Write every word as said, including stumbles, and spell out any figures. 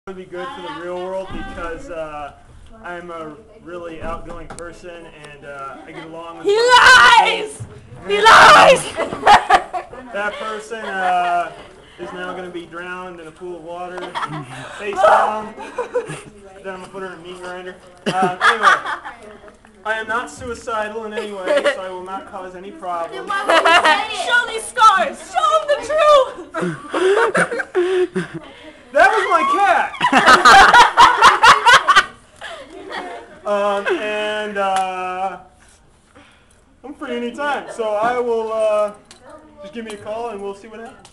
Would be good for the real world because uh, I'm a really outgoing person and uh, I get along with. He lies! He lies! That person uh, is now going to be drowned in a pool of water, face down. Then I'm going to put her in a meat grinder. Uh, anyway, I am not suicidal in any way, so I will not cause any problems. Show these scars! Show them the truth! That was my cat! um, and uh, I'm free anytime, so I will uh, just give me a call and we'll see what happens.